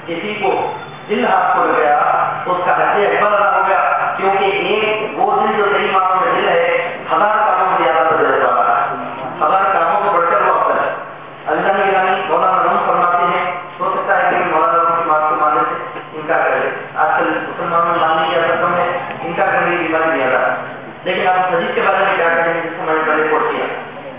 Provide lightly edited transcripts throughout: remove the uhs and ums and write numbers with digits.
کسی کو دل ہاتھ کو لگ گیا تو اس کا حج اکبر ادا ہو گیا، کیونکہ ایک وہ دل جو صحیح معنوں میں دل ہے 1000 کاموں سے زیادہ بدل رہا ہے، 1000 کاموں کو بڑھ کر وہ افضل ہے۔ اللہ نے گرامی مولانا روم فرماتے ہیں، ہو سکتا ہے کہ مولانا روم کی بات کو ماننے سے انکار کرے، آج کل مسلمانوں میں ماننے کی عادت کم ہے، انکار کرنے کی بیماری زیادہ ہے، لیکن آپ حدیث کے بارے میں کیا کہیں گے جس کو میں نے پہلے کوٹ کیا؟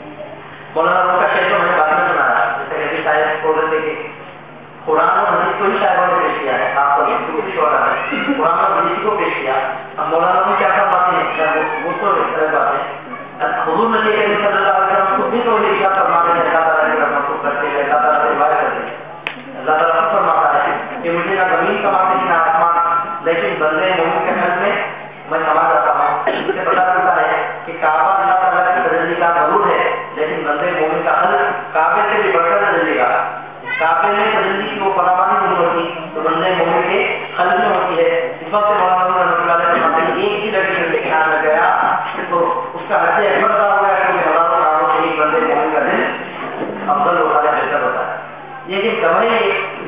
مولانا روم کا شعر تو میں نے بعد میں سنایا، جیسے کہ شاید بول رہے تھے کہ قرآن اور حدیث کو ہی شاعروں نے پیش کیا ہے، آپ کو کچھ اور ہے قرآن اور حدیث کو پیش کیا۔ اب مولانا روم کیا فرماتے ہیں، وہ تو غلط بات ہے، حضور نبی کریم صلی اللہ علیہ وسلم خود بھی تو یہ کیا فرماتے ہیں، اللہ تعالیٰ کی رحمت کو کرتے ہیں، اللہ تعالیٰ سے روایت کرتے ہیں، اللہ تعالیٰ خود فرماتا ہے کہ مجھے نہ زمین کماتے ہیں نہ آسمان، لیکن بندے مومن کے حق میں کما جاتا ہوں۔ اس سے پتہ چلتا ہے کہ کعبہ اللہ تعالیٰ کی تجلی کا ضرور ہے، لیکن بندے مومن کا حل کعبے سے بھی بڑھ کر تجلی کا، کعبے میں تجلی کی وہ فراوانی نہیں ہوتی تو بندے مومن کے حل میں ہوتی ہے۔ اس وقت مولانا رحمۃ اللہ علیہ فرماتے ہیں ایک ہی لڑکی سے خیال لگ گیا تو اس کا حج اکبر ادا ہو گیا، کیونکہ ہزاروں کاموں سے ایک بندے مومن کا دل افضل ہوتا ہے، بہتر ہوتا ہے۔ لیکن کبھی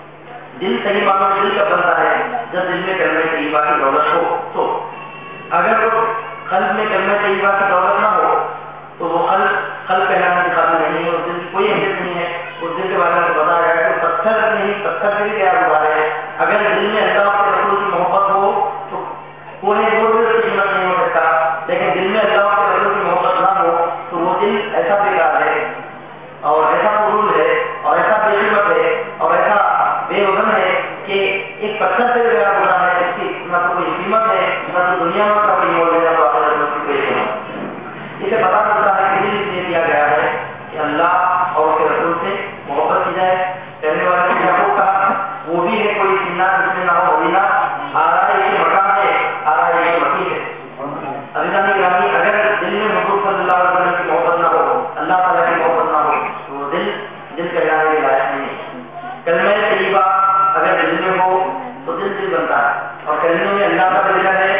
دل صحیح معنوں میں دل کب بنتا ہے جب دل میں کلمہ طیبہ کی دولت ہو، تو اگر وہ قلب میں کلمہ طیبہ کی دولت نہ ہو تو وہ قلب کہلانے کے قابل نہیں ہے، اس دل کی کوئی اہمیت نہیں ہے۔ اس دل کے بارے میں بتایا گیا کہ پتھر نہیں، پتھر سے بھی کیا ہوا ہے، اگر دل میں اللہ کے رسول کی محبت ہو تو کوئی دور کی قیمت نہیں ہو سکتا، لیکن دل میں اللہ کے رسول کی محبت نہ ہو تو وہ دل ایسا بیکار ہے اور ایسا فضول ہے اور ایسا بے قیمت ہے اور ایسا بے وزن ہے کہ ایک پتھر سے بھی ہو رہا ہے، اس کی نہ تو کوئی قیمت ہے نہ تو دنیا میں کا کوئی مول ہے نہ تو آخرت میں کوئی قیمت۔ اسے پتا چلتا ہے کہ دل اس لیے دیا گیا ہے کہ اللہ اور اس کے رسول سے محبت کی جائے۔ کہنے والے نے یعقوب کہا وہ بھی ہے کوئی سینہ جس میں نہ ہو مدینہ، آرائش مکان ہے آرائش مکی ہے۔ عزیزان گرامی، اگر دل میں حضور صلی اللہ علیہ وسلم کی محبت نہ ہو، اللہ تعالیٰ کی محبت نہ ہو تو وہ دل کہلانے کے لائق نہیں ہے۔ کلمہ طیبہ اگر دل میں ہو تو دل بنتا ہے، اور کلمے میں اللہ کا ذکر ہے،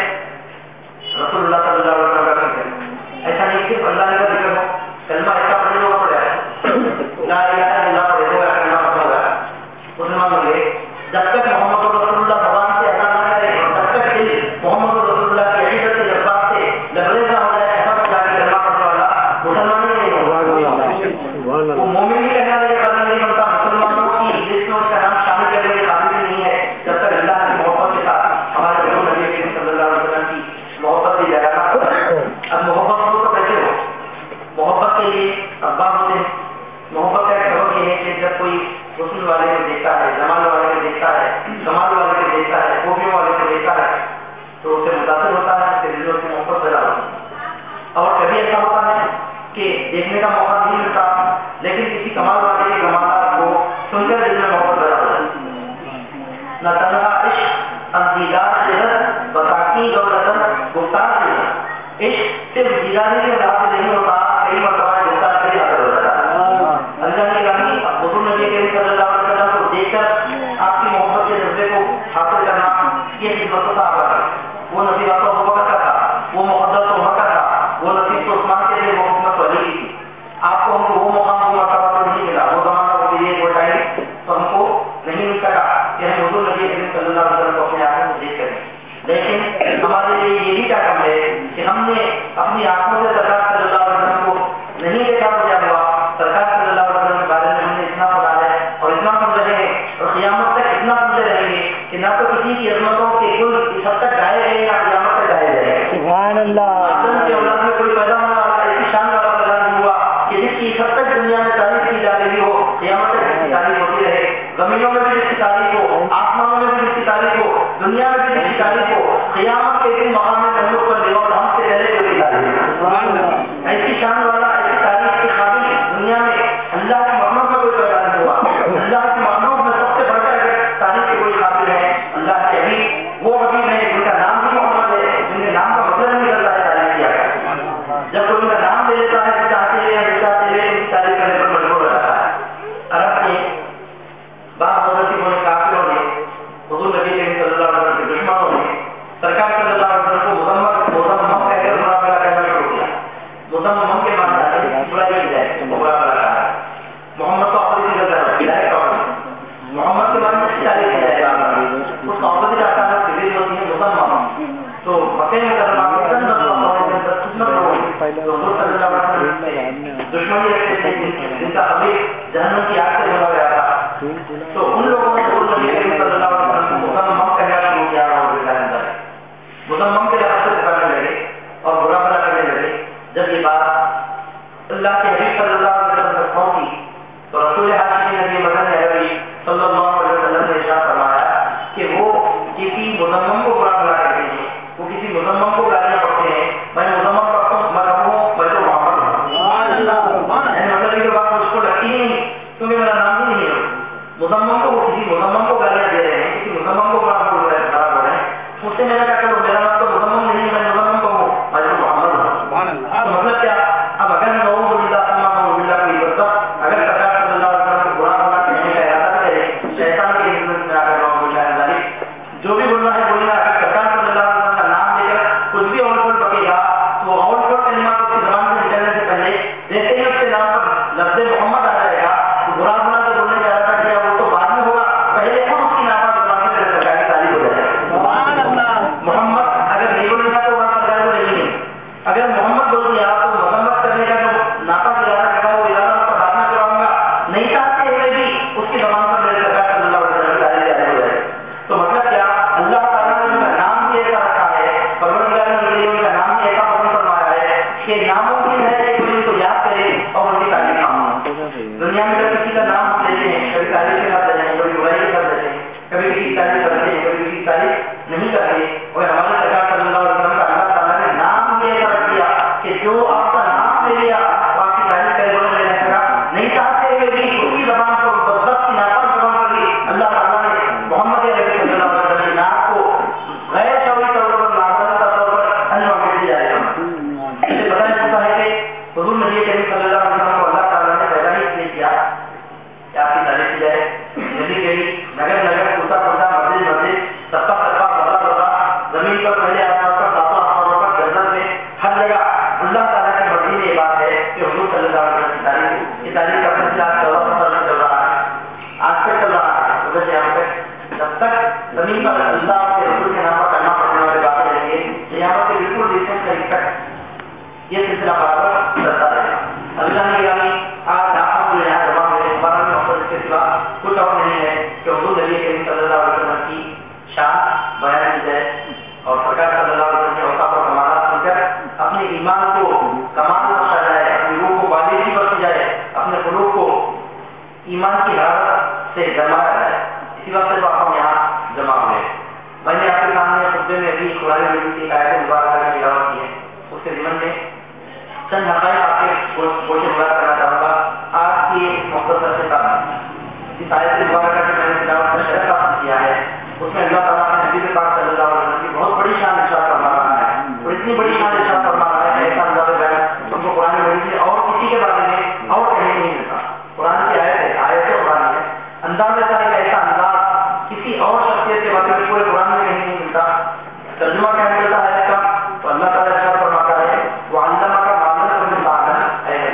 رسول اللہ صلی اللہ علیہ وسلم کا ذکر ہے، ایسا نہیں صرف اللہ کا ذکر ہو، کلمہ ایسا پڑھنے کو پڑ جائے، لا الہ الا اللہ پڑھے ہوگا، کلمہ پڑھا ہوگا مسلمان ہوں گے، جب تک محمد رسول اللہ زبان سے ادا نہ کرے، تب تک دل محمد رسول اللہ کی عقیدت کے جذبات سے لبریز نہ ہو جائے، ایسا جا کے کلمہ پڑھنے والا مسلمان ہی نہیں ہوگا، وہ مومن ہی کہنے والے کا نہیں بنتا، مسلمانوں کی لسٹ میں اس کا نام شامل کرنے کے قابل نہیں ہے جب تک اللہ کی محبت کے ساتھ ہمارے رسول نبی کریم صلی اللہ علیہ وسلم کی محبت کی جگہ نہ۔ اب محبت ہو تو کیسے ہو؟ محبت کے لیے اسباب ہوتے ہیں۔ محبت کا ایک سبب یہ ہے کہ جب کوئی حسن والے کو دیکھتا ہے، جمال والے کو دیکھتا ہے، کمال والے کو دیکھتا ہے، خوبیوں والے کو دیکھتا ہے تو اسے متاثر ہوتا ہے، اس کے دل میں سے محبت پیدا ہوتی ہے۔ اور کبھی ایسا ہوتا ہے کہ دیکھنے کا موقع نہیں ملتا لیکن کسی کمال والے کے کمالات کو سن کر دل میں محبت پیدا ہو جاتی ہے۔ نہ تنہا عشق اب دیدار سے بساکی دولت گفتار سے، عشق صرف دیداری کے حساب سے نہیں ہوتا، کئی مرتبہ گفتار سے بھی حاصل ہو جاتا ہے۔ اللہ کی رحمی حضور نبی کریم صلی اللہ علیہ وسلم کو دیکھ کر آپ کی محبت کے جذبے کو حاصل کرنا یہ خدمت و صحابہ کا، وہ نصیبات و ابوبکر کا تھا، وہ محبت و عمر کا تھا، وہ نصیب و عثمان کے لیے وہ حکمت علی کی تھی۔ آپ کو ہم کو وہ مقام وہ مرتبہ تو نہیں ملا، وہ زمانہ وہ پیریڈ وہ ٹائم تو ہم کو نہیں مل سکا کہ ہم حضور نبی کریم صلی اللہ علیہ وسلم کو اپنے آنکھوں سے دیکھ کریں، لیکن ہمارے لیے یہ بھی کیا کم ہے کہ ہم نے اپنی آنکھوں سے سرکار صلی اللہ علیہ وسلم کو نہیں دیکھا تو کیا ہوا، سرکار صلی اللہ علیہ وسلم کے بارے میں ہم نے اتنا پڑھا ہے اور اتنا سن رہے ہیں اور قیامت تک اتنا سنتے رہیں گے کہ نہ تو کسی کی عظمتوں کے گل اس حد تک گائے رہے یا قیامت تک گائے رہے۔ سبحان اللہ۔ آدم کی اولاد میں کوئی پیدا ہونے والا ایسی شان والا پیدا نہیں ہوا کہ جس کی اس حد تک دنیا میں تعریف کی جا رہی ہو، قیامت تک اس کی تعریف ہوتی رہے، زمینوں میں بھی جس کی تعریف ہو، آسمانوں میں بھی جس کی تعریف ہو، دنیا میں بھی جس کی تعریف ہو، قیامت کے دن مقام تملک پر دیو ہم سے پہلے کوئی تعریف ایسی شان والا ایسی تعریف کے قابل دنیا میں اللہ کی مخلوق میں کوئی پیدا نہیں ہوا۔ اللہ کی مخلوق میں سب سے بڑھ کر تعریف کے کوئی قابل ہے اللہ کے حبیب، وہ حبیب ہے جن کا نام بھی محمد ہے، جن کے نام کا مطلب نہیں کرتا ہے تعریف کیا ہے۔ جب کوئی ان کا نام لے لیتا ہے چاہتے ہوئے یا چاہتے ہوئے ان کی تعریف کرنے پر مجبور ہو جاتا ہے۔ عرب کے بعض مدرسوں نے کافروں نے حضور نبی کریم صلی اللہ علیہ وسلم کے دشمنوں نے سرکار صلی اللہ علیہ وسلم کو مذمم کہہ کر مقابلہ کرنا شروع کیا۔ مذمم کے معنی تو ان لوگوں نے نبی کریم صلی اللہ علیہ وسلم کو مذمم کہنا شروع کیا مذمم کے لفظ سے پکڑنے لگے اور برا بھلا کرنے لگے. جب یہ بات اللہ کے حبیب صلی اللہ علیہ وسلم تک پہنچی تو رسول ہاشمی نبی مدن عربی صلی اللہ علیہ وسلم نے ارشاد فرمایا کہ وہ کسی مذمم کو برا بھلا کرتے ہیں, وہ کسی مذمم کو گالیاں پڑھتے ہیں. میں مذمم پڑھتا ہوں, میں رہوں, میں تو محمد ہوں. مطلب یہ بات مجھ کو لگتی نہیں کیونکہ میرا نام ہی نہیں ہے. مذمم کو وہ کسی مذمم کو گالیاں دے رہے ہیں, کسی مذمم کو برا بول رہے ہیں, خراب ہو رہے ہیں. مجھ سے میرا کیا کرو, میرا نام تو مذمم نہیں, میں مذمم کو ہوں, میں تو محمد ہوں. تو مطلب کیا, اب اگر میں نعوذ باللہ کوئی بندہ اگر سرکار صلی اللہ علیہ وسلم کو برا بھلا کہنے کا ارادہ کرے, شیطان کے انفلوئنس میں آ کر نعوذ باللہ ذالک جو بھی بولنا ہے بولنا. اگر سرکار صلی اللہ علیہ وسلم کا نام لے کر کچھ بھی اور بول پکے گا تو اور کلمات اس کی زبان سے نکلنے سے پہلے جیسے ہی اس کے نام پر لفظ محمد آ جائے گا تو برا بھلا جو بولنے کا ارادہ کیا وہ تو بعد میں ہوگا, پہلے خود اس کی ناپاک زبان سے سرکار کی تعریف ہو جائے گا. محمد اگر نہیں بولے گا تو وہاں سرکار کو نہیں ہے. اگر محمد بول دیا تو مذمت کرنے کا جو ناپاک ارادہ کرا وہ ارادہ اس کا بعد میں کراؤں گا, نہیں چاہتے ہوئے بھی اس کی زبان پر میرے سرکار صلی اللہ علیہ وسلم کی تعریف جاری ہو جائے. تو مطلب کیا, اللہ تعالیٰ نے ان کا نام بھی ایسا رکھا ہے, پروردگار نے ان کا نام بھی ایسا پسند فرمایا ہے کہ ناممکن ہے کہ کوئی ان کو یاد کرے اور ان کی تعریف نہ ہو. دنیا میں جب کسی کا نام لیتے ہیں کبھی تعریف کے ساتھ لیتے ہیں, کبھی برائی کے ساتھ لیتے ہیں, کبھی کسی کی تعریف کرتے ہیں, کبھی کسی کی تعریف نہیں کرتے. اور ہمارے سرکار صلی اللہ علیہ وسلم کا اللہ تعالیٰ نے نام بھی ایسا رکھ دیا کہ جو آپ کا نام لے لیا تو آپ کی تعریف کرے بولے لینے لگا, نہیں چاہتے ہوئے بھی اس کی زبان کو بدبخت کی ناپاک زبان پر بھی اللہ تعالیٰ نے محمد عربی صلی اللہ علیہ وسلم کے نام کو غیر شعوری طور پر لازمی طور پر انجام دیا جائے گا. اسے پتہ نہیں چلتا ہے کہ حضور نبی کریم صلی اللہ علیہ وسلم کو اللہ تعالیٰ نے پیدا ہی اس لیے کیا کہ آپ کی تعریف کی جائے. نبی گئی نگر نگر پوتا پوتا مسجد مسجد سبا سبا بڑا بڑا زمین پر پہلے آسمان پر ساتوں آسمانوں پر جنت میں ہر جگہ اللہ تعالیٰ کی مرضی میں یہ بات ہے کہ حضور صلی اللہ علیہ وسلم کی تعریف کا سلسلہ 14 سال چل رہا ہے, آج تک چل رہا ہے. صبح سے آج تک جب تک زمین پر اللہ کے رسول کے نام پر کرنا پڑنے والے باتیں رہیں گے یہاں پر بالکل ریسنٹ کہیں تک یہ سلسلہ بار چلتا رہے گا. اللہ نے یعنی آج آپ جو یہاں جمع ہوئے بارہ میں وقت کے سوا کچھ اور نہیں ہے کہ حضور نبی کریم صلی اللہ علیہ وسلم کی شان بیان کی جائے اور سرکار صلی اللہ علیہ وسلم کے اوقات اور کمالات سن کر اپنے ایمان کو کمال بخشا جائے, اپنی روح کو بالغی بخشی جائے, اپنے قلوب کو ایمان کی حرارت سے جمایا جائے. اسی وقت جب آپ ہم یہاں جمع ہوئے, میں نے آپ کے سامنے خطبے میں ابھی قرآن مجید کی آیت مبارکہ کی تلاوت کی ہے. اس کے ضمن میں چند حقائق آپ کے گوشے بات کرنا چاہوں گا. آج کی مختصر سے بات اس آیت مبارکہ سے میں نے تلاوت کا شرف حاصل کیا ہے. اس میں اللہ تعالیٰ نے نبی پاک صلی اللہ علیہ وسلم کی بہت بڑی شان ارشاد فرما رہا ہے, اور اتنی بڑی شان ارشاد فرما رہا ہے ایسا انداز بیان تم کو قرآن مجید میں اور کسی کے بارے میں اور کہیں نہیں ملتا. قرآن کی آیت ہے, آیت ہے قرآن ہے, انداز کا ایک ایسا انداز کسی اور شخصیت کے بارے میں پورے قرآن میں کہیں نہیں ملتا. ترجمہ کیا ملتا ہے اس کا, تو اللہ تعالیٰ ارشاد فرماتا ہے وہ علامہ کا معاملہ تمہیں معلوم ہے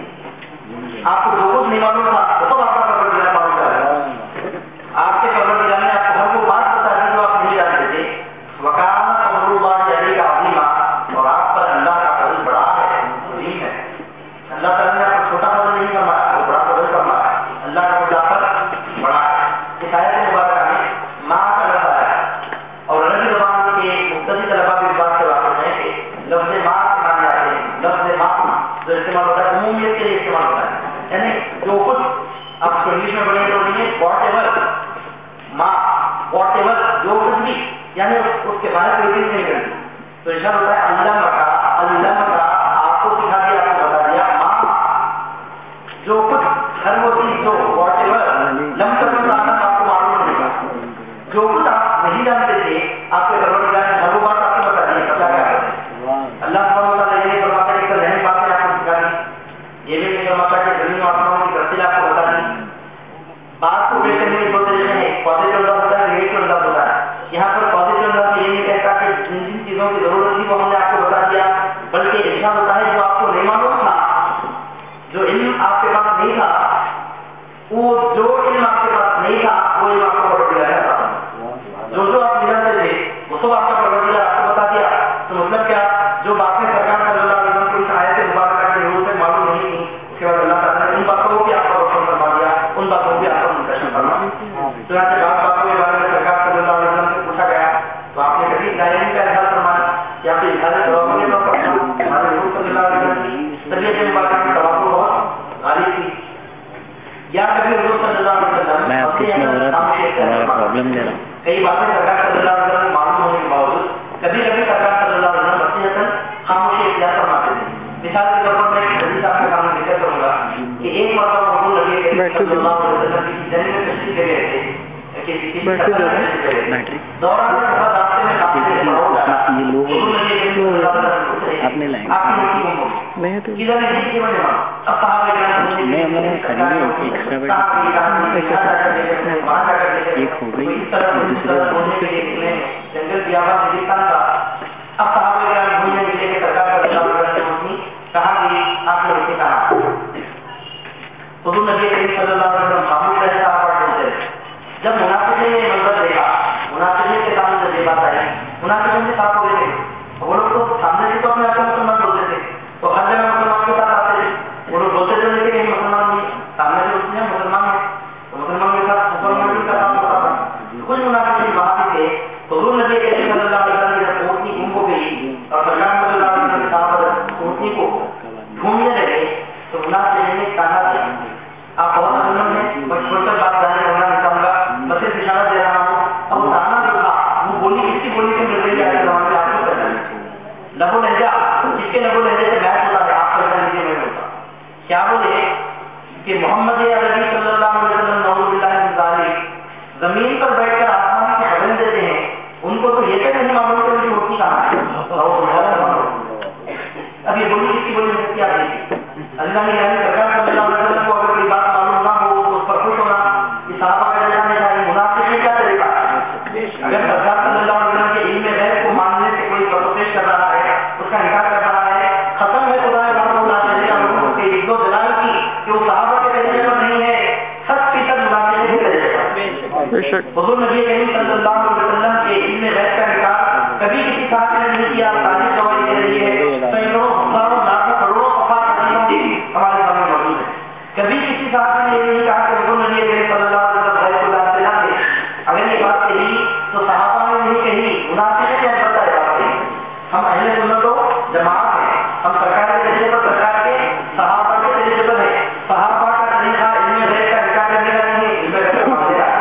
حبیب, آپ کو جو کچھ نہیں معلوم تھا وہ سب آپ کا پروردگار معلوم کر رہا ہے. آپ کے پروردگار نے آپ کو ہر وہ بات بتا دی جو آپ نہیں جانتے تھے. وکان فضل اللہ علیہ عظیما, اور آپ پر اللہ کا فضل بڑا ہے, عظیم ہے. اللہ تعالیٰ نے آپ کو چھوٹا فضل نہیں فرمایا, وہ بڑا فضل فرمایا. اللہ کا فضل پر بڑا ہے. اس آیت مبارکہ میں ماں کا لفظ آیا اور عربی زبان کے مختلف طلباء بھی اس بات سے واقف ہیں کہ لفظ ماں کے معنی آتے ہیں. لفظ ماں جو استعمال ہوتا ہے عمومیت کے لیے استعمال ہوتا ہے, یعنی جو کچھ آپ کو انگلش میں پڑھیں تو واٹ ایور ماں, واٹ ایور جو کچھ بھی, یعنی اس کے بارے میں کوئی نہیں کرتی. تو ارشاد ہوتا ہے اللہ کا آپ کو سکھا دیا, آپ کو بتا دیا ماں جو کچھ ہر وہ چیز جو واٹ ایور لم تکن آپ کو معلوم نہیں تھا, جو کچھ آپ نہیں جانتے تھے آپ کے پروردگار نے ہر وہ بات آپ کو بتا دی. پتا کیا کرتے اللہ سبحانہ و تعالیٰ یہ فرماتا ہے کہ ذہن باتیں آپ کو سکھا دی, یہ بھی نہیں فرماتا کہ زمین و آسمانوں کی تفصیل آپ کو بتا دی. بات کو بیٹھے ہوئے بولتے رہتے ہیں پوزیٹو انداز ہوتا ہے, نیگیٹو انداز ہوتا ہے. یہاں پر پوزیٹو انداز میں یہ نہیں کہتا کہ جن جن چیزوں کی ضرورت تھی وہ ہم نے آپ کو بتا دیا, بلکہ ارشاد ہوتا ہے جو آپ کو نہیں معلوم تھا, جو علم آپ کے پاس نہیں تھا, وہ جو علم آپ کے پاس نہیں تھا وہ علم آپ کو پروردگار نے عطا فرمایا. جو آپ نہیں جانتے تھے وہ سب آپ کا پروردگار آپ کو بتا دیا. تو مطلب کیا, جو باتیں سرکار صلی اللہ علیہ وسلم کو اس آیت مبارکہ کے روح سے معلوم نہیں تھی, اس کے بعد اللہ تعالیٰ نے ان باتوں کو بھی آپ کو روشن فرما دیا, ان باتوں کو بھی آپ کو منتشر فرما دیا. تو یہاں سے بعض باتوں کے بارے میں سرکار صلی اللہ علیہ وسلم سے پوچھا گیا تو آپ نے کبھی ظاہری کا اظہار فرمایا یا پھر اظہار توقع کے طور پر ہمارے حضور صلی اللہ علیہ وسلم کی طبیعت مبارک میں توقع بہت غالب تھی یا کبھی حضور صلی اللہ علیہ وسلم میں آپ کس میں ہو رہا تھا ہمارا پرابلم دے رہا ہوں کئی باتیں سرکار صلی اللہ علیہ وسلم معلوم ہونے کے باوجود کبھی کبھی سرکار صلی اللہ علیہ وسلم وصیتاً خاموشی اختیار فرماتے تھے. مثال کے طور پر میں ایک حدیث آپ کے سامنے ذکر کروں گا کہ ایک مرتبہ حضور نبی کریم صلی اللہ علیہ وسلم کسی جنگ میں تشریف لے گئے تھے دوران سفر راستے میں کافی آپ نے لائیں میں تو ایک ہو گئی جنگل کی آواز اب صحابہ گھومنے کے لیے سرکار کہا کہ آپ نے اسے کہا حضور نبی کریم صلی اللہ علیہ وسلم خاموش رہے صحابہ ڈھونڈتے رہے. جب منافقین نے یہ منظر دیکھا منافقین کے سامنے جب یہ بات آئی منافقین سے صاف ہو گئے تھے وہ لوگ تو سامنے سے تو اپنے آپ کو مسلمان بولتے تھے تو ہر جگہ مسلمان کے ساتھ آتے تھے وہ لوگ بولتے تھے کہ مسلمان نہیں سامنے سے اس میں مسلمان ہے تو مسلمان کے ساتھ مسلمان کا کام ہوتا تھا. کچھ منافقین وہاں بھی تھے حضور نبی کریم صلی اللہ علیہ وسلم کی جب اونٹنی گم ہو گئی اور سرکار صلی اللہ علیہ وسلم کے ساتھ اونٹنی کو ڈھونڈنے لگے تو منافقین نے کہا کہ آپ بہت مسلمان ہیں میں چھوڑ کر بات ظاہر کرنا نہیں چاہوں گا بس ایک اشارہ دے رہا ہوں اب وہ دانا جو تھا وہ بولی کس کی بولی سے مل رہی ہے آگے زبان میں آپ کو کرنا لہو لہجہ جس کے لہو لہجے سے بحث ہوتا ہے آپ کرنا لیجیے میں ہوتا کیا بولے کہ محمد عربی صلی اللہ علیہ وسلم نعوذ باللہ من ذالک زمین پر بیٹھ کر آسمان کو خبریں دیتے ہیں ان کو تو یہ نہیں معلوم کہ ان کی روٹی کہاں ہے. اب یہ بولی کس کی بولی میں کیا دیکھی اللہ نے یعنی سرکار صلی اللہ علیہ وسلم کو اگر کوئی بات معلوم نہ ہو تو اس پر خوش ہونا کہ صحابہ کا جانے کا منافق کیا طریقہ اگر سرکار صلی اللہ علیہ وسلم کے علم غیب کو ماننے سے کوئی پروٹیسٹ کر رہا ہے اس کا انکار کر رہا ہے ختم ہے خدا لوگوں کے عزت و جلال کی کہ وہ صحابہ کے درجے پر نہیں ہے 100% منافق کے درجے پر. حضور نبی کریم صلی اللہ علیہ وسلم کے علم غیب کا انکار کبھی کسی صاحب نے نہیں کیا. تاریخ گواہی دے رہی ہے سینکڑوں ہزاروں لاکھوں کروڑوں ہمارے سامنے موجود ہے. کبھی کسی صاحب نے یہ نہیں کہا کہ حضور نبی کریم صلی اللہ علیہ وسلم غیب کو جانتے نہ تھے. اگر یہ بات کہی تو صحابہ نے نہیں کہی منافق نے بتا ہے بات کہی. ہم اہل سنت و جماعت ہیں ہم سرکار کے طریقے پر سرکار کے صحابہ کے طریقے پر ہیں. صحابہ کا طریقہ علم غیب کا انکار کرنے کا نہیں ہے علم غیب کا ماننے کا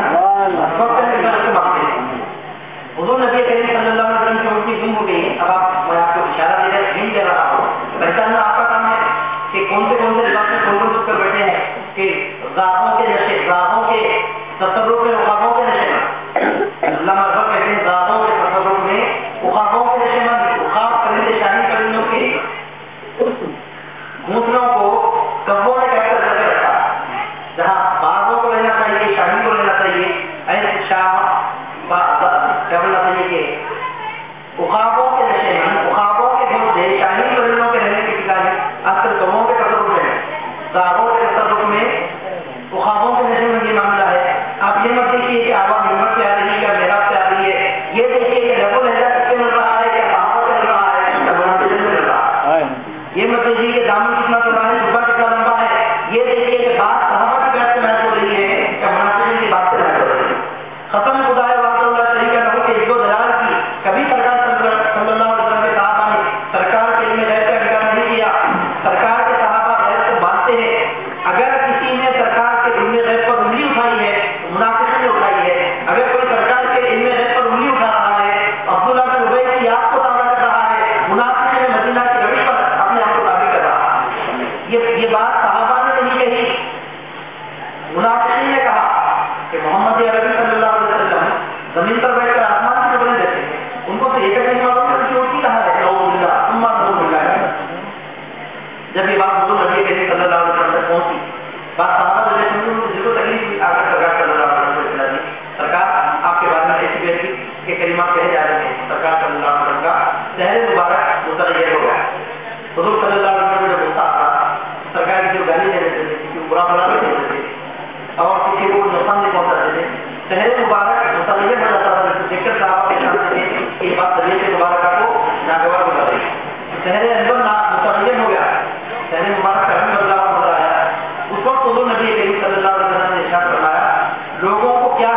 حضور نبی کریم صلی اللہ علیہ وسلم کی اونٹنی گم ہو گئی. اب آپ میں آپ کو اشارہ دے رہا ہوں دے رہا ہوں پہچاننا آپ کا کام ہے کہ کون سے لباس میں کھول کر بیٹھے ہیں کہ راہوں کے نشے راہوں کے تصرف میں اخابوں کے نشے میں اللہ مذہب کہتے ہیں راہوں کے تصرف میں اخابوں کے نشے میں اخاب کرنے شاہی کرنے کے گھونسلوں کو کبوں نے کیپچر کر کے رکھا جہاں باغوں کو لینا چاہیے شاہی کو لینا چاہیے ایسے شاہ کیا بولنا چاہیے کہ اخابوں کے نشے میں اخابوں کے گھونسلے شاہی پرندوں کے رہنے کے ٹھکانے اکثر کبوں کے تصرف میں راہوں کے تصرف میں اخابوں کے نشے میں یہ معاملہ ہے. آپ یہ مت دیکھیے کہ عوام ہمت سے آ رہی ہے یا میرا سے آ رہی ہے. یہ دیکھیے کہ لہو لہجہ کس سے مل رہا ہے کیا صحابہ سے مل رہا ہے یا منافق سے مل رہا ہے. یہ مت دیکھیے کہ دامن کتنا چوڑا ہے جبہ کتنا لمبا ہے. یہ دیکھیے کہ بات صحابہ کی بات سے محض ہو رہی ہے یا منافق کی بات سے محض ہو رہی ہے. ختم خدا ہے بات اللہ طریقہ نہ ہو کہ عزت و جلال کی کبھی سرکار صلی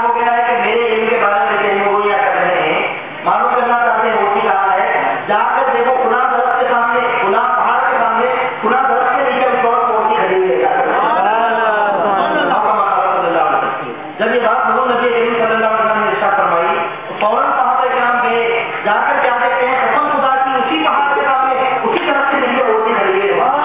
ہو گیا ہے کہ میرے علم کے بارے میں کہیں گویاں کر رہے ہیں، معلوم کرنا چاہتے ہیں موتی کہاں ہے، جا کر دیکھو فلاں درخت کے سامنے، فلاں پہاڑ کے سامنے، فلاں درخت کے نیچے اس وقت موتی کھڑی ہوئی ہے۔ جب یہ بات حضور نبی کریم صلی اللہ علیہ وسلم نے ارشاد فرمائی تو فوراً صحابہ کرام گئے، جا کر کیا دیکھتے ہیں، قسم خدا کی اسی پہاڑ کے سامنے اسی درخت کے نیچے موتی کھڑی ہوئی ہے۔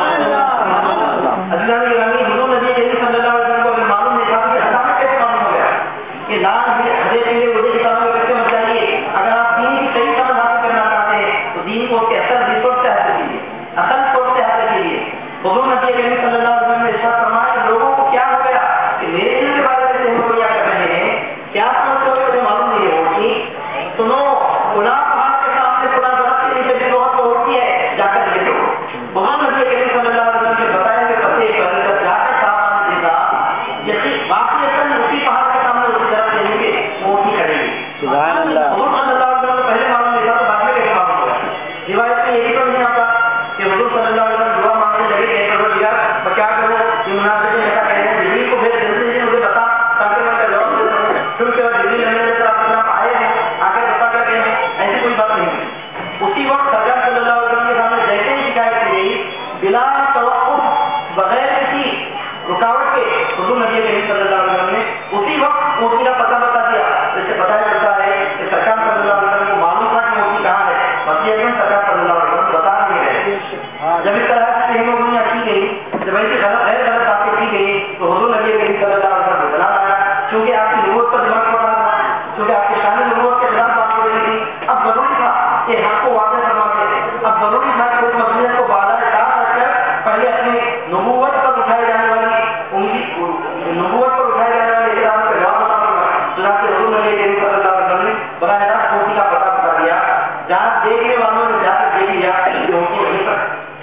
حضور نبی کریم صلی اللہ علیہ وسلم کو اگر معلوم نہیں تھا کہ اچانک کیسے معلوم ہو گیا کہ لال ہدے کے لیے مجھے کتابوں کو کیسے مت چاہیے۔ اگر آپ دین کی صحیح سمجھ حاصل کرنا چاہتے ہیں تو دین کو اس کے اصل ریسورس سے حاصل کیجیے، اصل سورس سے حاصل کیجیے۔ حضور نبی کریم صلی اللہ علیہ وسلم نے ارشاد فرمایا کہ لوگوں کو کیا ہو گیا کہ میرے علم کے بارے میں تم کیا کر رہے ہیں، کیا سمجھتے ہو کہ تمہیں معلوم نہیں ہوتی، سنو فلاں پہاڑ کے سامنے فلاں درخت کے نیچے بھی بہت ہوتی ہے، جا کر دیکھو۔ حضور نبی کریم صلی اللہ علیہ وسلم نے بتایا کہ پتے پر جا کر صاحب نے دیکھا جیسے باقی اسی پہاڑ کے سامنے اسی درخت کے نیچے موتی کھڑی ہوئی۔ سبحان اللہ۔ حضور صلی اللہ علیہ وسلم پہلے معلوم نہیں تھا تو بعد میں کیسے معلوم ہوا؟ روایت میں یہ بھی تو نہیں آتا کہ حضور صلی اللہ علیہ وسلم دعا مانگنے لگے کہ پروردگار میں کیا کروں، یہ مناسب ایسا کہہ رہے ہیں، جبریل کو بھیج جلدی مجھے بتا تاکہ میں جواب دے سکوں۔ پھر اس کے بعد جبریل علیہ السلام آئے ہیں، آ کر بتا کر گئے ہیں، ایسی کوئی بات نہیں ہوئی۔ اسی وقت سرکار صلی اللہ علیہ وسلم کے سامنے جیسے ہی شکایت کی گئی، بلا توقف بغیر کسی رکاوٹ کے حضور نبی کریم صلی اللہ علیہ وسلم نے اسی وقت موتی کا پتہ بتا دیا۔ جیسے پتہ چلتا ہے کہ سرکار صلی اللہ علیہ وسلم کو معلوم تھا کہ موتی کہاں ہے، مسیح اعظم سرکار صلی اللہ علیہ وسلم بتا نہیں رہے۔ جب اس طرح کی ٹیکنالوجیاں کی گئی، جب ایسی غیر غلط باتیں کی گئی تو حضور نبی کریم صلی اللہ علیہ وسلم اطلاع آیا، چونکہ آپ کی نبوت پر دماغ پڑ رہا تھا، چونکہ آپ کی شان نبوت کے خلاف بات ہو رہی تھی، اب ضروری تھا کہ حق کو واضح فرماتے، اب ضروری تھا کہ اس مسئلے کو بالائے طاق رکھ کر پہلے اپنی نبوت پر اٹھائی جانے والی ان کی نبوت پر اٹھائے جانے والے اعتراض کا جواب بتا دوں۔ چنانچہ حضور نبی کریم صلی اللہ علیہ وسلم نے براہ راست موتی کا پتہ بتا دیا، جہاں دیکھنے والوں نے جا کر دیکھ لیا کہ موتی وہیں پر۔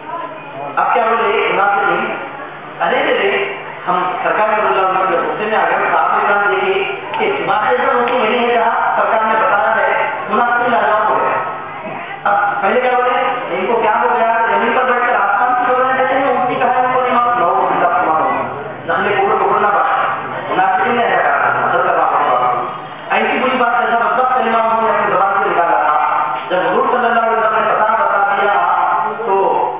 اب کیا بولے مناسب نہیں، ارے ہم سرکار صلی اللہ علیہ وسلم کے غصے میں آ گئے، صاحب اکرام دیکھیے کہ واقعی سے موتی نہیں ہے جہاں سرکار نے بتایا ہے، مناسب لاجواب ہو گیا۔ اب پہلے کیا بولے ان کو کیا ہو گیا، زمین پر بیٹھ کر آسمان کی خبریں دیتے ہیں، ان کی کہا ان کو نہیں معلوم، لوگوں کو کتاب معلوم نہ ہمیں پورا پکڑنا پڑا، مناسب نہیں ہے حضرت ایسی بری بات ایسا مطلب کلمہ انہوں نے اپنی زبان سے نکالا تھا۔ جب حضور صلی اللہ علیہ وسلم نے بتا دیا تو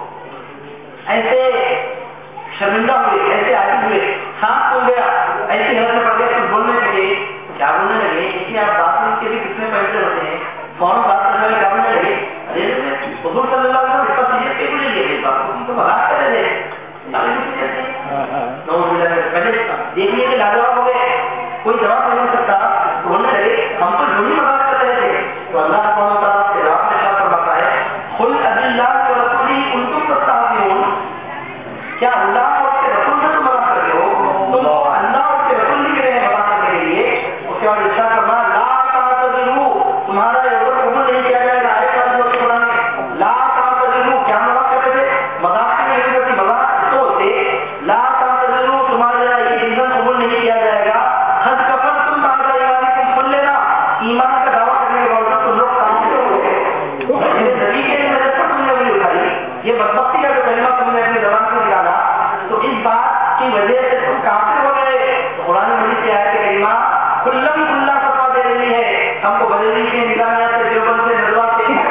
ایسے شرمندہ ہوئے، ایسے عاجز ہوئے، سانس پھول گیا، ایسی حالت میں پڑ گئے، کچھ بولنے لگے، کیا بولنے لگے، اس میں آپ بات میں کے بھی کتنے پیسے ہوتے ہیں، فوراً بات کرنے والے کیا بولنے لگے، حضور صلی اللہ علیہ وسلم اس کا سیریت کیوں نہیں لیے، بات کو تم تو مذاق کر رہے تھے، پہلے دیکھیے کہ لاجواب ہو گئے، کوئی جواب نہیں سکتا، بولنے لگے ہم تو جو ہی مذاق کر رہے تھے۔ تو اللہ سبحانہ و تعالیٰ کے جواب میں ارشاد فرماتا ہے، قل اباللہ ورسولہ کنتم تستہزئون، کیا اللہ اور اس کے رسول سے تم مذاق کر رہے ہو، تم اللہ اور اس کے رسول بھی گئے ہیں مذاق کرنے کے لیے۔ اس کے بعد ارشاد فرمایا لا تعتذروا، تمہارا عذر قبول نہیں کیا جائے گا، آیت والی وقت قرآن میں لا تعتذروا، کیا مذاق کر رہے تھے، مذاق کی نہیں ہوتی، مذاق تو ہوتے، لا تعتذروا تمہارا یہ ریزن قبول نہیں کیا جائے گا، قد کفرتم بعد ایمانکم، سن لینا ایمان کا دعویٰ کرنے کے باوجود تم لوگ کافر ہو گئے، میرے نبی کے نظر پر تم نے وہی اٹھائی، یہ بدبختی کا جو کلمہ تم نے اپنی زبان سے نکالا، تو اس بات کی وجہ سے تم کافر ہو گئے۔ قرآن مجید کی آیت کریمہ کلم کھلا فتوا دے رہی ہے، ہم کو بدلنے کے نظامیہ سے، دیوبند سے، ندوہ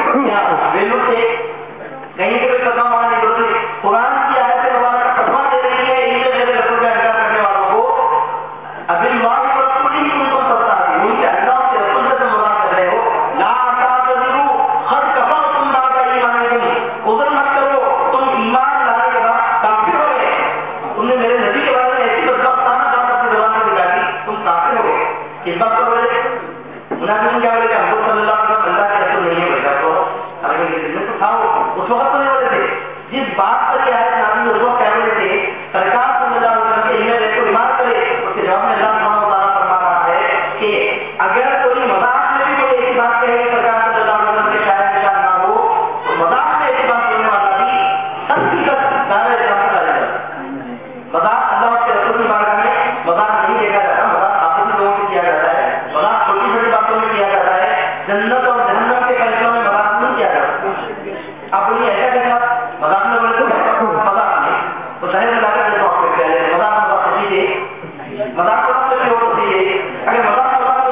سے، ویلو سے کہیں سے کوئی فتوا مانگنے کی ضرورت نہیں، قرآن کی آیت مبارکہ فتوا دے رہی ہے ان سے میرے رسول کا انکار کرنے والوں کو، اباللہ ورسولہ کنتم تستہزئون، کہ اللہ کے رسول سے تم مذاق کر رہے ہو، لا تعتذروا قد کفرتم بعد ایمانکم، عذر مت کرو تم ایمان لانے کے بعد کافر ہو گئے، تم نے میرے نبی کے بارے میں ایسی بدبختانہ بات اپنی زبان میں نکالی، تم کافر ہو گئے۔ اس بات پر بولے منافقین کیا بولے کہ ہم صلی اللہ علیہ وسلم اللہ کے رسول نہیں ہے، بھیجا تو حالانکہ یہ دل تو تھا، اس وقت تو نہیں بولے تھے، جس بات پر یہ آیت نازل ہوئی اس وقت کیا بولے تھے، سرکار صلی اللہ علیہ وسلم کے ایمیل کو ایمان کرے۔ اس کے جواب میں اللہ سبحانہ و تعالیٰ فرما رہا ہے کہ اگر کوئی مذاق میں بھی کوئی ایسی بات کہے کہ سرکار صلی اللہ علیہ وسلم کے شاید نشان نہ ہو، تو مذاق میں ایسی بات کرنے والا بھی سب کی سب دائرۂ اسلام سے آ جائے گا۔ مذاق اللہ کے رسول کی بارگاہ میں مذاق نہیں دیکھا جاتا، مذاق آپس لوگوں سے کیا جاتا ہے، مذاق چھوٹی چھوٹی باتوں میں کیا جاتا ہے، جنت اور جہنم کے فیصلوں میں مذاق نہیں کیا جاتا۔ آپ بولیے ایسا کیسا، مذاق میں بولے تو مذاق نہیں، تو ظاہر میں لا کر دیکھو آپ کو کیا ہے، مذاق مذاق ہوتی ہے، مذاق مذاق سے بھی ہوتی ہے، اگر مذاق مذاق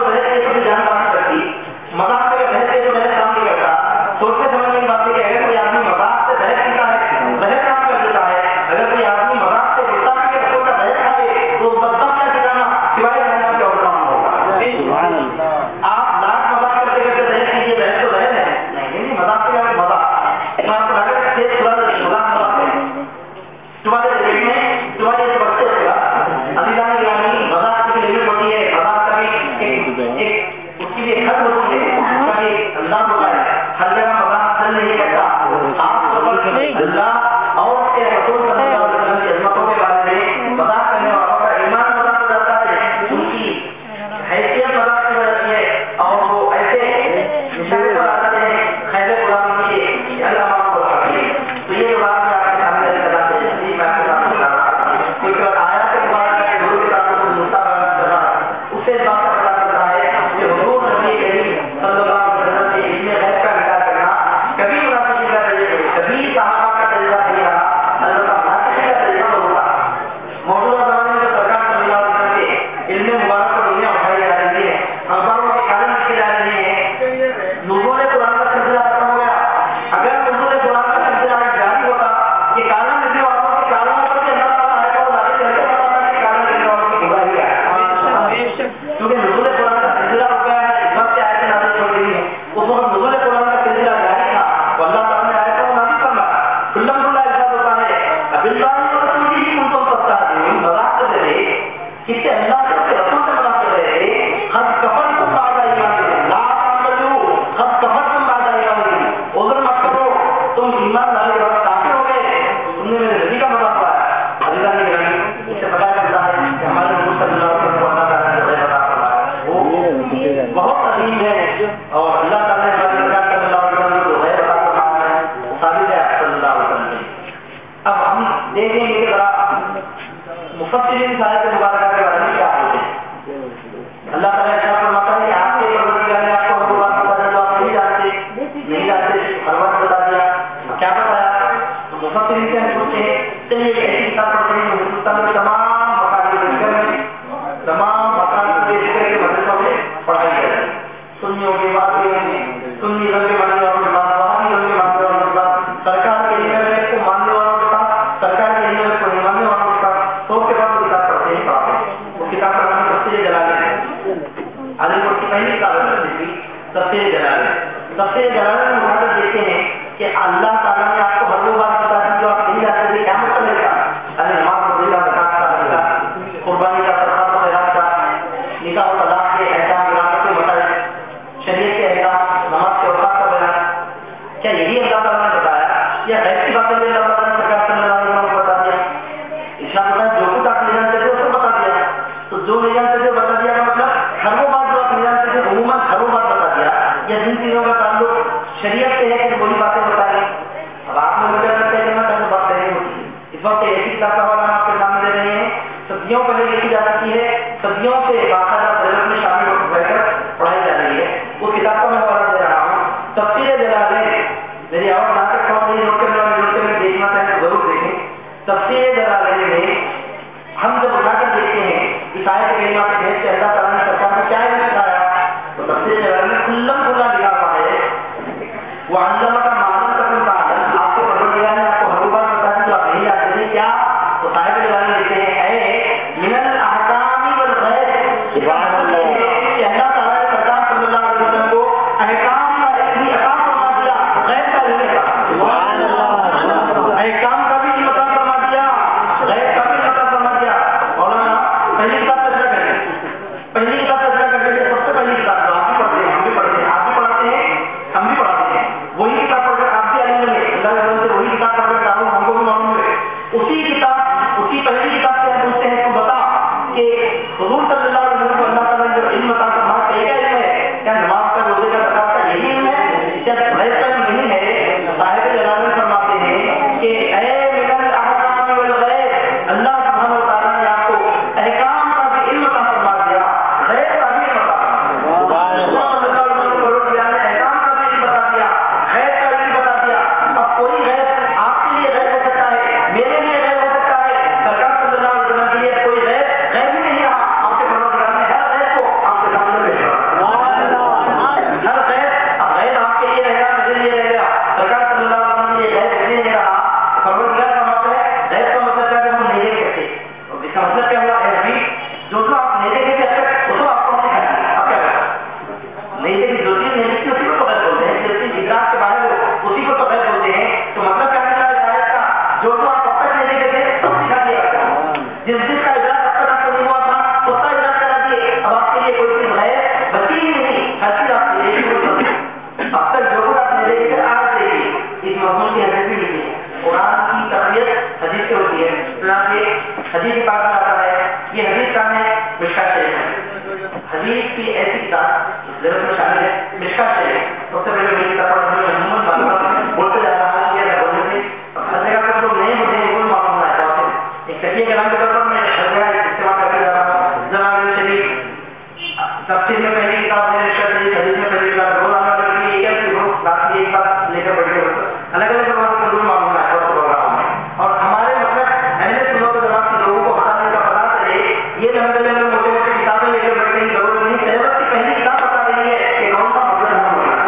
آپ لاکھ مذاق کرتے کرتے رہے کہ یہ بہن تو رہے ہیں نہیں مذاق کے بعد مذاق میں آپ کو لگا کہ تمہارے ذہن میں تمہارے بچے ہوگا ابھی مذاق کی لمٹ ہوتی ہے مذاق کا بھی اس کی بھی ایک حد ہوتی ہے اس کا بھی انداز ہوتا ہے ہر جگہ مذاق حل نہیں کرتا آپ اللہ اور اس کے رسول صلی اللہ علیہ وسلم کی عظمتوں کے بارے میں مذاق کرنے والوں کا ایمان مذاق ہو جاتا ہے ان کی حیثیت مذاق کی جاتی ہے اور وہ ایسے نشانے پر آتے ہیں خیر قرآن کی اللہ کو تو یہ بات میں آپ کے سامنے بتاتے ہیں میں آپ کے سامنے بتا رہا ہوں کوئی آیا کے بعد ضرور کے ساتھ مسا بیان کر رہا اس سے بات کا پتا چلتا ہے کہ حضور نبی کریم صلی اللہ علیہ وسلم کے علم غیب کا انکار کرنا کبھی منافقی کا طریقہ کبھی صحابہ کا طریقہ نہیں رہا البتہ منافقی کا طریقہ ضرور رہا موجودہ زمانے میں سرکار صلی اللہ علیہ وسلم کے علم مبارک کو دنیا اٹھائی جا رہی ہے انصاروں کے کارن کی جا رہی ہے لوگوں نے قرآن کا سلسلہ ختم ہو گیا اگر لوگوں نے قرآن کا سلسلہ جاری ہوتا یہ کارن لکھنے والوں کے کارن پر سے اللہ تعالیٰ آئے اور لاتے چلتے بتاتا کہ کارن لکھنے والوں کی گمراہی ہے کیونکہ نزول قرآن کا سلسلہ ہو گیا ہے اس وقت آیتیں نازل ہو رہی ہیں اس وقت نزول قرآن کا سلسلہ جاری تھا تو اللہ تعالیٰ نے آیتوں کو نازل کرنا کھلا کھلا ارشاد ہوتا ہے اب اللہ رسول ہی ان کو پتا ہے مذاق کر رہے کس سے اللہ کے رسول سے مذاق کر رہے خط کفر تم بعد ایمان لا تعملوا خط کفر تم بعد ایمان عذر مت کرو تم ایمان لانے کے بعد کافر ہو گئے تم نے میرے نبی کا مذاق کیا اللہ نے اس سے پتا چلتا ہے کہ ہمارے رسول صلی اللہ علیہ وسلم کو اللہ تعالیٰ نے مذاق کروایا وہ بہت عظیم ہے اور اللہ تعالیٰ نے صلی اللہ علیہ وسلم کو غیر بتا کروایا ہے ثابت ہے صلی اللہ علیہ وسلم. اب ہم دیکھیں گے کہ ذرا مفسرین صاحب مبارکہ کے بارے میں کیا ہوتے ہیں. اللہ تعالیٰ ارشاد فرماتا ہے کہ آپ کے پروردگار نے آپ کو ہر بات بتا دیا جو آپ نہیں جانتے ہر وقت بتا دیا کیا بتایا تو مفسرین سے ہم پوچھتے ہیں چلیے ایک ایسی کتاب پڑھتے ہیں جو ہندوستان میں تمام مقاصد ذکر کے مدرسوں میں پڑھائی جا رہی ہے. سنیوں کے بات سنی رنگ کے ماننے والوں کے بعد وہاں رنگ کے ماننے والوں کے بعد سرکار کے علم کو ماننے والوں کے ساتھ سرکار کے علم کو نہیں ماننے والوں کے ساتھ تو اس کے بعد وہ کتاب پڑھتے ہیں پڑھاتے ہیں. وہ کتاب کا نام تفسیر جلالین ہے. علی گڑھ کی پہلی کتاب ہے تفسیر جلالین. تفسیر جلالین میں اٹھا کر دیکھتے ہیں کہ اللہ تعالیٰ نے آپ کو ہر وہ بات بتا دی جو آپ نہیں جانتے تھے. کیا مطلب ہے کا نماز روزہ زکات کا قربانی کا صدقات و خیرات کا نکاح و طلاق کے احکام وراثت کے متعلق شریعت کے احکام نماز کے اوقات کا بیان کیا یہی اللہ تعالیٰ نے بتایا یا غیر کی باتیں بھی اللہ تعالیٰ نے سرکار صلی اللہ علیہ وسلم کو بتا دیا. ارشاد ہوتا ہے جو کچھ آپ نہیں جانتے تھے اس کو بتا دیا تو جو نہیں جانتے تھے بتا دیا کا مطلب ہر وہ بات جو آپ نہیں جانتے تھے عموماً ہر وہ بات بتا دیا یا جن چیزوں کا تعلق شریعت سے ہے کہ وہی باتیں بتائیں. اب آپ نے مجھے لگتا ہے کہ میں کہیں بات نہیں ہوتی ہے. اس وقت ایسی کتاب کا حوالہ آپ کے سامنے دے رہے ہیں صدیوں پہلے لکھی جا سکتی ہے صدیوں سے باقاعدہ تجربے میں شامل ہو کر بیٹھ کر پڑھائی جا رہی ہے. اس کتاب کا میں حوالہ دے رہا ہوں تفسیر جلالین. میری آواز نہ تک پہنچ رہی نوٹ کرنے دیکھنا چاہیں تو ضرور دیکھیں. تفسیر جلالین میں ہم جب اٹھا کر دیکھتے ہیں اس آیت کریمہ کے بھیج سے اللہ تعالیٰ نے سرکار کو کیا علم سکھایا تو تفسیر جلالین میں کھلا کھلا لکھا ہوا ہے وعن लेवल में शामिल है मिशका शरीफ। सबसे पहले मेरी किताब पढ़ने में मोहम्मद बोलते जा रहा है या बोलने से हर जगह पर लोग नए होते हैं वो मालूम होना चाहते हैं। एक तकिए के नाम के तौर पर मैं हर जगह इस्तेमाल करते जा रहा हूँ। जनाब शरीफ तफसीर में पहली किताब है, मिशका शरीफ हदीस में पहली किताब, रोजाना करके एक रात की एक बार लेकर बैठे होते अलग अलग प्रकार के रूल मालूम होना है प्रोग्राम में। और हमारे मतलब अहले सुन्नत वल जमात के लोगों को बताने का पता चले ये नंबर में मोटे मोटे किताबें लेकर बैठने की जरूरत नहीं। सिलेबस की पहली किताब बता रही है कि कौन सा मतलब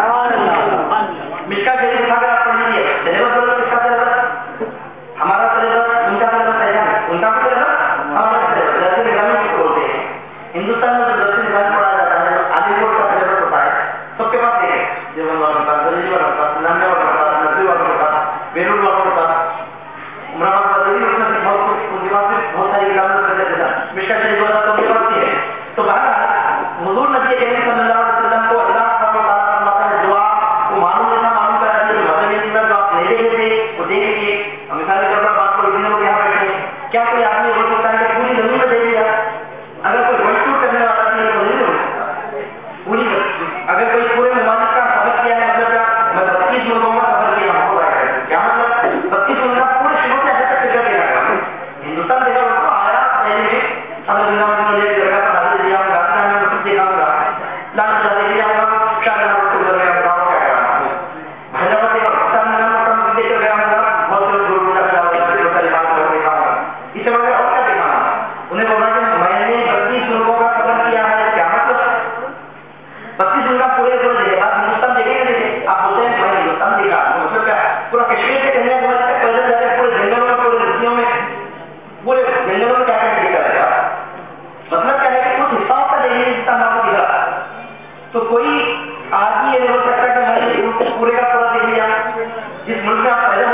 मिशका शरीफ उठाकर आप पढ़ लीजिए। सिलेबस बोलो किसका सिलेबस? हमारा सिलेबस, उनका सिलेबस है, उनका सिलेबस हमारा सिलेबस। दर्स निजामी किसको बोलते हैं? हिंदुस्तान में जो दर्स निजामी पढ़ाया जाता है, आलिमकोट का सिलेबस होता है, सबके पास है। जीवन वालों का, गरीब वालों का, नान्य वालों का, नजरी वालों का, बेरूल वालों का, उमराबाद वालों की उसमें बहुत कुछ उनके पास भी बहुत सारी किताबें कर देते थे। मिशका शरीफ वाला तो उनके पास ही है। तो बहरहाल हुजूर नबी करीम सल्लल्लाहु अलैहि वसल्लम को अल्लाह सुब्हानहू व तआला फरमाता है दुआ को मालूम लेना मालूम करना चाहिए। मतलब ये जो आप ले रहे थे वो देख लीजिए। मिसाल के तौर पर बात को इतने लोग यहाँ बैठे हैं, क्या कोई आदमी बोल सकता है कि पूरी जमीन में दे दिया? अगर कोई वस्तु करने वाला नहीं तो नहीं हो सकता पूरी। अगर कोई पूरे ममालिक का सफर किया है, मतलब क्या मैं 32 मुल्कों का सफर किया हमको क्या मतलब 32 मुल्क का पूरे शुरू से ऐसे तक कर दिया। हिंदुस्तान देखा उसको आया पहले में हमें दुनिया में ले जगह पर हाजिर दिया होगा, मैं कुछ देखा होगा, लाल चला दिया होगा, शाहजहां को गुजर गया बताओ क्या करा हैदराबाद देखा पाकिस्तान में नाम देख कर गया होगा, बहुत से लोग गुरु का चला गया, जो सारी बात कर देखा होगा। इसे बड़ा और क्या देखा उन्हें बोला कि मैंने 32 मुल्कों का सफर किया है। क्या मतलब 32 मुल्क का पूरे देखा? हिंदुस्तान देखेंगे देखे आप बोलते हैं मैं हिंदुस्तान देखा, मतलब क्या पूरा कश्मीर से कन्याकुमारी तक पैदल जाकर पूरे जंगलों में, पूरे नदियों में, पूरे जंगलों में क्या क्या देखा रहेगा? मतलब क्या है कि कुछ हिस्साओं का देखने हिस्सा आपको दिख रहा है। तो कोई आदमी ये बोल सकता है कि मैंने पूरे का पूरा देख लिया। जिस मुल्क में आप पैदा